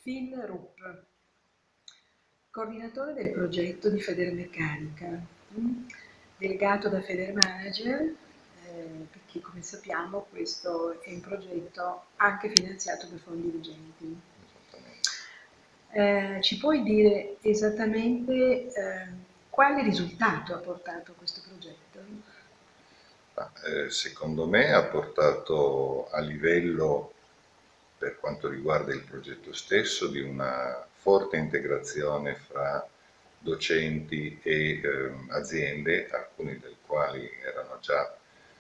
Phil Rupp, coordinatore del progetto di Federmeccanica, delegato da Federmanager, perché come sappiamo questo è un progetto anche finanziato da fondi vigenti. Ci puoi dire esattamente quale risultato ha portato questo progetto? Secondo me ha portato a livello, per quanto riguarda il progetto stesso, di una forte integrazione fra docenti e aziende, alcuni dei quali erano già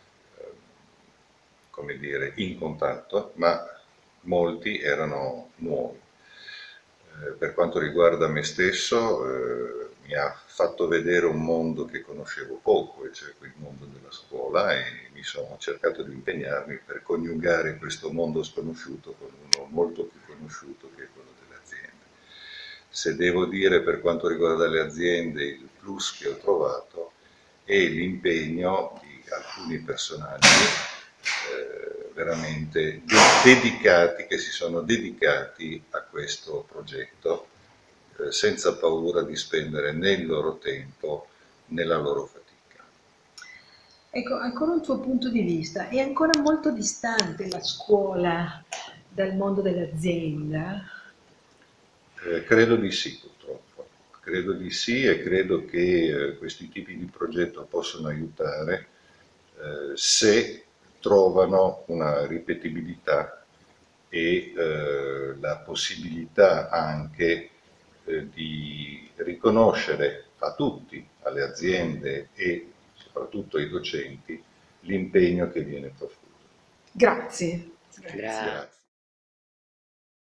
come dire, in contatto, ma molti erano nuovi. Per quanto riguarda me stesso, mi ha fatto vedere un mondo che conoscevo poco, e cioè il mondo della scuola, e mi sono cercato di impegnarmi per coniugare questo mondo sconosciuto con uno molto più conosciuto, che è quello delle aziende. Se devo dire, per quanto riguarda le aziende, il plus che ho trovato è l'impegno di alcuni personaggi veramente dedicati, che si sono dedicati a questo progetto senza paura di spendere né il loro tempo né la loro fatica. Ecco, ancora un tuo punto di vista, è ancora molto distante la scuola dal mondo dell'azienda? Credo di sì, purtroppo. Credo di sì, e credo che questi tipi di progetto possono aiutare se trovano una ripetibilità e la possibilità anche di riconoscere a tutti, alle aziende e soprattutto ai docenti, l'impegno che viene profuso. Grazie. Grazie. Grazie.